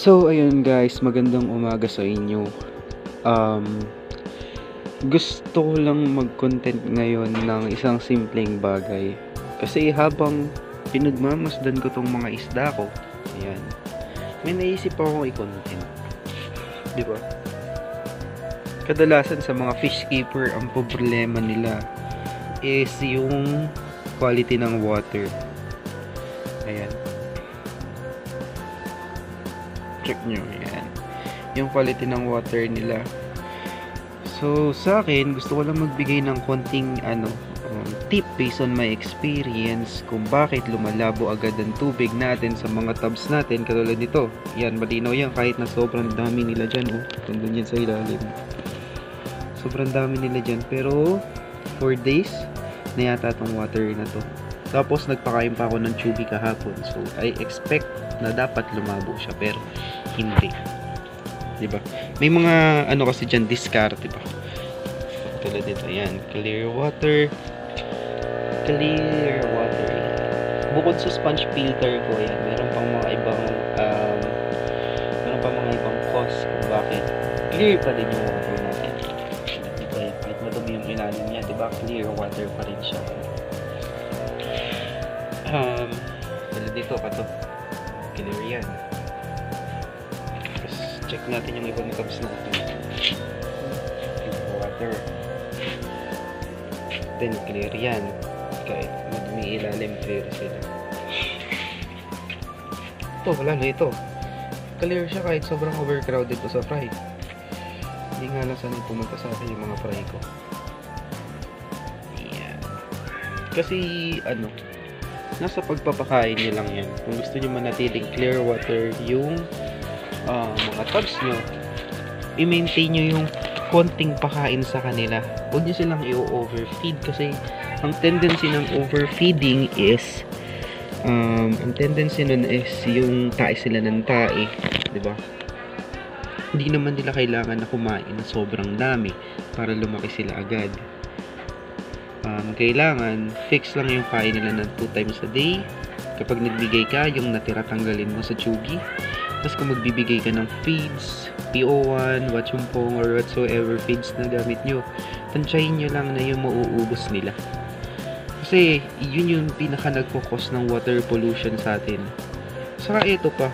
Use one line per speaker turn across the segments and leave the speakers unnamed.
So, ayun guys, magandang umaga sa inyo. Um, Gusto ko lang mag-content ngayon ng isang simpleng bagay. Kasi habang pinagmamasdan ko tong mga isda ko, ayan, may naisip akong i-content. Di ba? Kadalasan sa mga fish keeper, ang problema nila is yung quality ng water. Ayan. Check nyo, ayan. Yung quality ng water nila. So, sa akin, gusto ko lang magbigay ng konting tip based on my experience kung bakit lumalabo agad ang tubig natin sa mga tubs natin katulad nito. Yan, malinaw yan kahit na sobrang dami nila dyan. Nandun yan sa ilalim. Sobrang dami nila dyan. Pero, 4 days na yata itong water na to. Tapos, nagpakain pa ako ng chubby kahapon. So, I expect na dapat lumabo siya. Pero, hindi. Diba? May mga kasi dyan, discard, diba? Tulad dito, yan. Clear water. Clear water. Bukod sa sponge filter ko, yan. Meron pang mga ibang cause kung bakit clear pa din yung water natin. Diba? Kahit madumi yung ilalim niya, diba? Clear water pa rin siya. Tulad dito pa to. Clear yan. Check natin yung ibang tabs natin. Water. Then, clear yan. Kahit madumi ilalim, clear sila. Ito, wala na ito. Clear siya kahit sobrang overcrowded to sa fry. Hindi nga lang sanay pumunta sa akin yung mga fry ko. Yan. Kasi, nasa pagpapakain nyo lang yan. Kung gusto nyo manatiling clear water yung mga tubs nyo, i-maintain nyo yung konting pakain sa kanila. Huwag nyo silang i-overfeed kasi ang tendency ng overfeeding is yung tae sila ng tae, diba? Hindi naman nila kailangan na kumain na sobrang dami para lumaki sila agad. Kailangan fix lang yung kain nila ng 2 times a day. Kapag nagbigay ka, yung natira tanggalin mo sa chubby. Tapos kung magbibigay ka ng feeds, PO1, wachumpong, or whatsoever feeds na gamit nyo, tansyahin nyo lang na yung mauubos nila. Kasi yun yung pinaka nagkukos ng water pollution sa atin. Saka ito pa.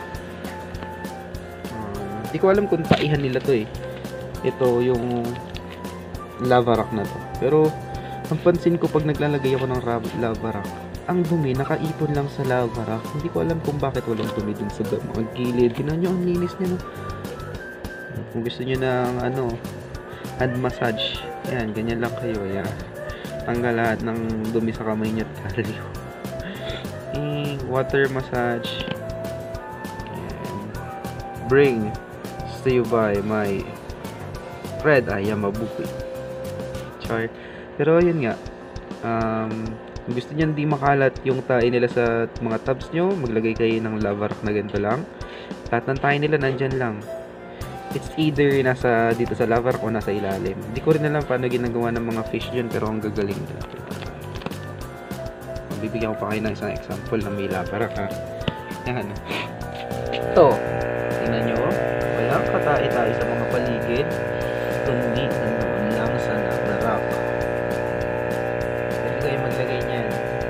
Hindi ko alam kung taihan nila to eh. Ito yung lava rock na to. Pero ang pansin ko pag naglalagay ako ng lava rock, ang dumi, nakaipon lang sa lava rock. Hindi ko alam kung bakit walang dumi dun sa mga gilid. Tingnan nyo, ang linis niya, no? Kung gusto nyo ng, hand massage, yan, ganyan lang kayo, yan. Tanggal lahat ng dumi sa kamay nyo at kalyo. Water massage. Yan. Bring to you by my Fred Ayamabuki. Char. Pero, yun nga, kung gusto nyo hindi makalat yung tae nila sa mga tubs nyo, maglagay kayo ng lava rock na ganito lang. Lahat ng tae nila nandyan lang. It's either nasa dito sa lava rock o nasa ilalim. Hindi ko rin alam paano ginagawa ng mga fish dyan, pero ang gagaling nila. Bibigyan ko pa kayo ng isang example na may lava rock, ha. Yan. Ito. Tingnan nyo. Walang katae-tae sa mga paligid. Kundi nandoon lang sa lava rock. Maglagay niyan.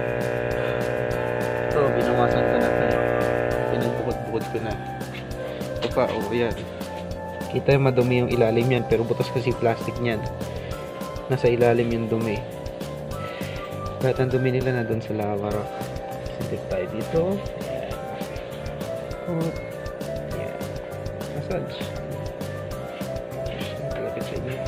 Ito, binawasan ko na ito eh. Pinagbukod-bukod ko na. Ito pa, yan. Kita yung madumi yung ilalim yan, pero butas kasi plastic niyan. Nasa ilalim yung dumi. Lahat ang dumi nila na dun sa lava rock. Sintip tayo dito. Ayan. Ayan. Massage. Malapit sa inyo.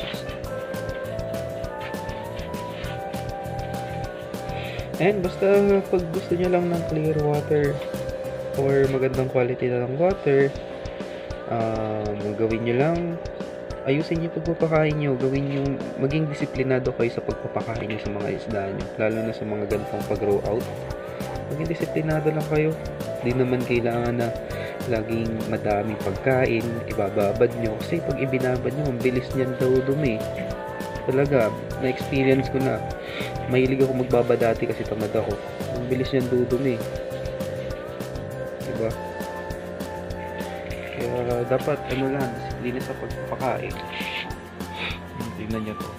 And basta pag gusto nyo lang ng clear water or magandang quality na ng water, gawin nyo lang, ayusin nyo pagpapakain nyo, maging disiplinado kayo sa pagpapakain nyo sa mga isda nyo, lalo na sa mga ganitong pag-grow out. Maging disiplinado lang kayo. Di naman kailangan na laging madaming pagkain, ibababad nyo, kasi pag ibinabad nyo, ang bilis nyan daw dumi. Talaga, na-experience ko na. Mahilig ako magbaba dati kasi tamad ako. Ang bilis niyang dudumi. Diba? Kaya dapat ano lang, disiplina sa pagpapakain. Tingnan nyo to.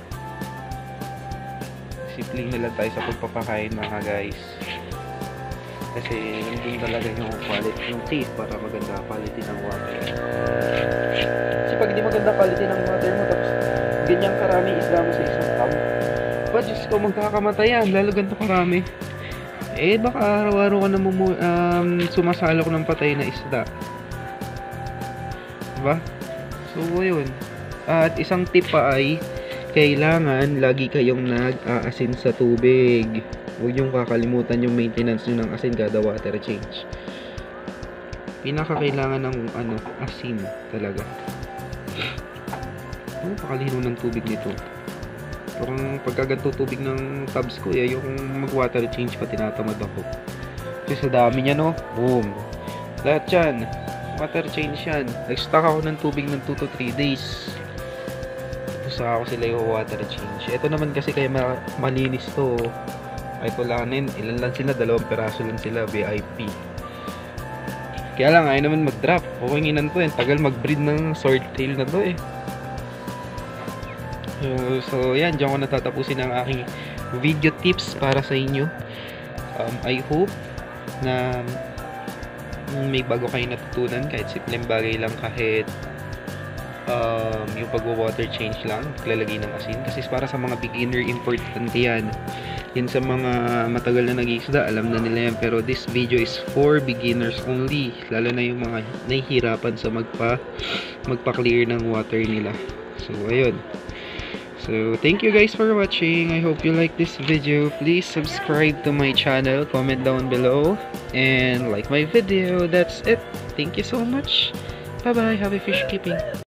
Disiplina lang tayo sa pagpapakain mga guys. Kasi nandun talaga yung quality, yung taste para maganda quality ng water. Kasi pag di maganda quality ng water mo, tapos ganyang karami isda mo sa isang cup, ba Diyos ko, magkakakamatayan, lalo ganito karami. Eh baka araw-araw ka na sumasalok ng patay na isda. Diba? So yun. At isang tip pa ay kailangan lagi kayong nag-aasin sa tubig. Huwag yung kakalimutan yung maintenance nyo ng asin kada water change. Pinakakailangan ng asin talaga. Pakalino ng tubig nito. Parang pagkaganto tubig ng tubs ko, yung mag-water change pa tinatamad ako. Kasi sa dami niya, no? Boom. Lahat yan. Water change yan. Nag-stock ako ng tubig ng 2 to 3 days. Tapos ako sila yung water change. Ito naman kasi kaya malinis to. Ay tulanin. Ilan lang sila? 2 peraso lang sila. VIP. Kaya lang, ayaw naman mag-drop. Kukunginan to. Tagal mag-breed ng swordtail na to eh. So yan, diyan ko natatapusin ang aking video tips para sa inyo. I hope na may bago kayo natutunan, kahit simpleng bagay lang, kahit yung pag-water change lang, lalagay ng asin. Kasi para sa mga beginner, importante yan. Yan sa mga matagal na nag-iisda, alam na nila yan. Pero this video is for beginners only. Lalo na yung mga nahihirapan sa magpa-clear ng water nila. So ayun. So, thank you guys for watching. I hope you like this video. Please subscribe to my channel, comment down below, and like my video. That's it. Thank you so much. Bye-bye. Happy fish keeping.